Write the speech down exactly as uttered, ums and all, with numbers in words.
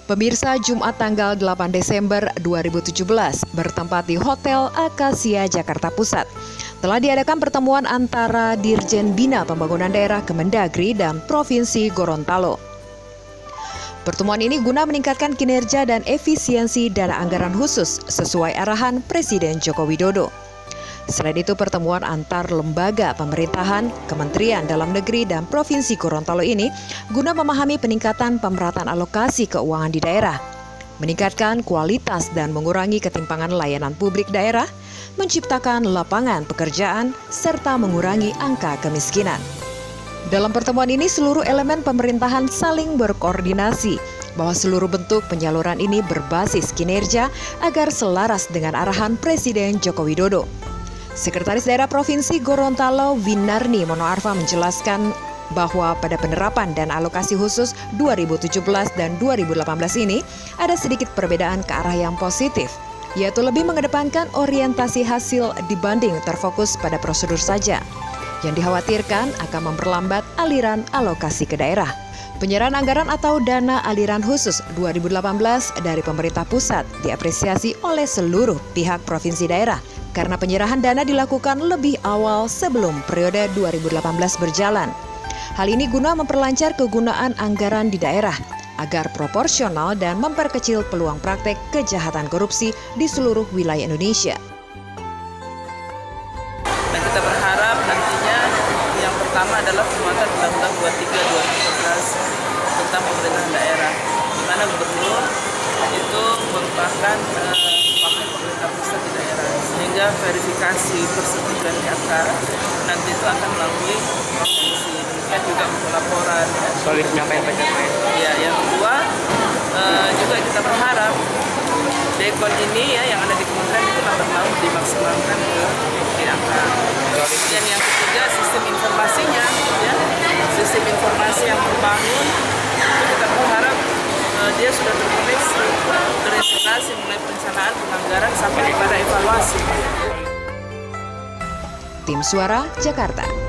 Pemirsa, Jumat tanggal delapan Desember dua ribu tujuh belas bertempat di Hotel Akasia Jakarta Pusat telah diadakan pertemuan antara Dirjen Bina Pembangunan Daerah Kemendagri dan Provinsi Gorontalo. Pertemuan ini guna meningkatkan kinerja dan efisiensi dana anggaran khusus sesuai arahan Presiden Joko Widodo. Selain itu, pertemuan antar lembaga pemerintahan, Kementerian Dalam Negeri, dan Provinsi Gorontalo ini guna memahami peningkatan pemerataan alokasi keuangan di daerah, meningkatkan kualitas dan mengurangi ketimpangan layanan publik daerah, menciptakan lapangan pekerjaan, serta mengurangi angka kemiskinan. Dalam pertemuan ini, seluruh elemen pemerintahan saling berkoordinasi bahwa seluruh bentuk penyaluran ini berbasis kinerja agar selaras dengan arahan Presiden Joko Widodo. Sekretaris Daerah Provinsi Gorontalo Winarni Monoarfa menjelaskan bahwa pada penerapan dan alokasi khusus dua ribu tujuh belas dan dua ribu delapan belas ini ada sedikit perbedaan ke arah yang positif, yaitu lebih mengedepankan orientasi hasil dibanding terfokus pada prosedur saja, yang dikhawatirkan akan memperlambat aliran alokasi ke daerah. Penyerahan anggaran atau dana aliran khusus dua ribu delapan belas dari pemerintah pusat diapresiasi oleh seluruh pihak provinsi daerah karena penyerahan dana dilakukan lebih awal sebelum periode dua ribu delapan belas berjalan. Hal ini guna memperlancar kegunaan anggaran di daerah agar proporsional dan memperkecil peluang praktek kejahatan korupsi di seluruh wilayah Indonesia. Dan kita berharap nantinya yang pertama adalah penguatan Undang-Undang dua puluh tiga dua ribu empat belas tentang pemerintahan daerah, di mana gubernur itu merupakan uh, wakil pemerintah pusat di daerah, sehingga verifikasi persetujuan D A K nanti itu akan melalui provinsi. Demikian juga untuk laporan. Soal penyampaian penyampaian. Ya, yang kedua uh, juga kita berharap dekon ini ya yang ada di kementerian itu lambat laun dimaksimalkan ke D A K. Dan yang ketiga sistem informasinya, ya sistem informasi yang terbangun itu kita berharap uh, dia sudah terkoneksi, terintegrasi mulai perencanaan, penganggaran sampai kepada evaluasi. Tim Suara Jakarta.